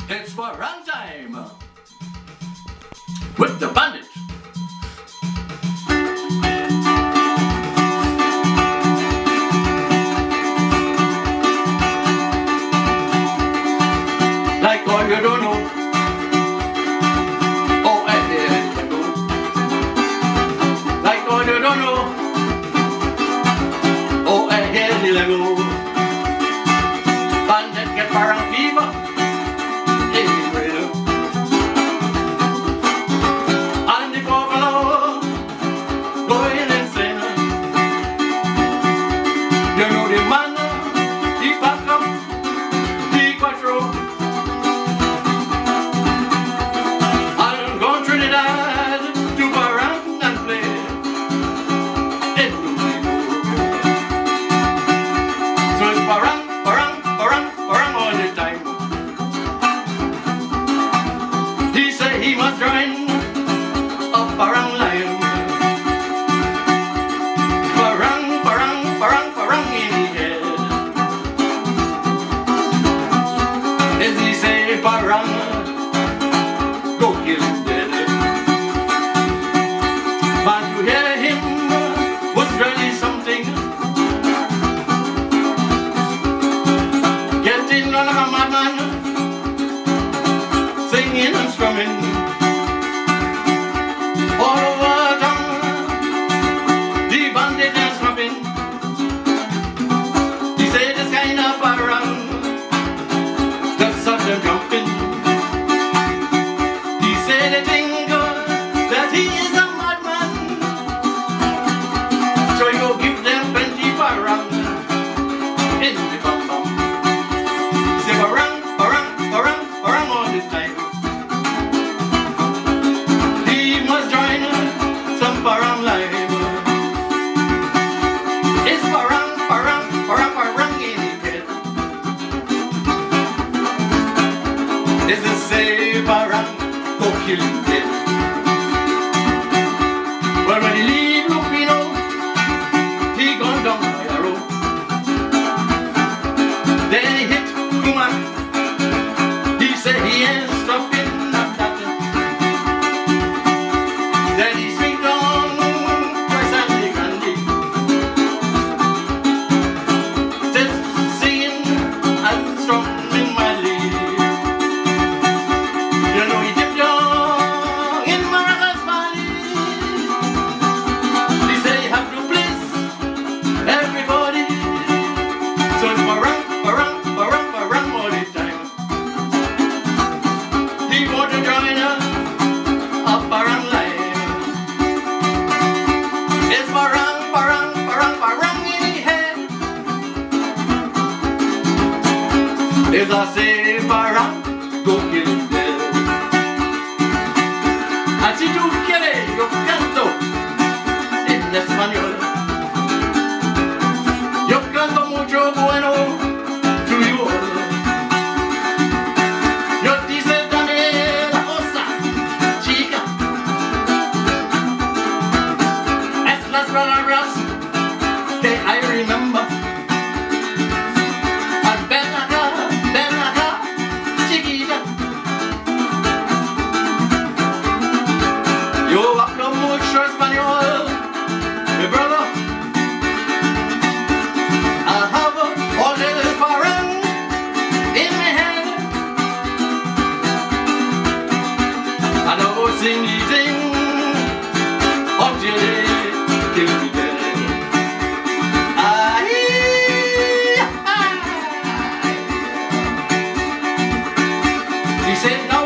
It's for run time with the bandit. Like all you don't know. Oh, I did you go. Like all you don't know. Oh, I did you go. Bandit get parang fever. You know the man, he pack up the quatro and go to Trinidad to barang and play. It don't so it's barang, barang, barang, barang all the time. He say he must join a barang line. Barang, go kill him dead. But to hear him was really something. Getting like a madman, singing and strumming all over town. The bandit is rubbing. He said this kind of barang just such a jumping. He said they think that he is a madman, so he go give them plenty barang in the bum bum. Say barang, barang, barang, barang all the time. He must join some barang live. It's barang, barang, barang, barang in his head. This is say barang, go kill him dead. But when he leave Lupino, he gone down by a road. Then he hit Kuma. He said he ain't stopping at that. Then he swing down twice and the candy. Just singing and strumming my lead. You know he dipped down in Maracas Valley. He said he have to please everybody. So it's barang, barang, barang, barang all the time. He want to join a barang life. It's barang, barang, barang, barang in the head. As I say barang, go kill him dead. Si tú quieres, yo canto en español. Yo canto mucho bueno to you all. Yo dice dame la cosa, chica. Es las palabras que I remember. Ven acá, chiquita. Yo hablo mucho español, mi brother. I have all this barang in my head. I know sing eating until they kill me dead. He said no.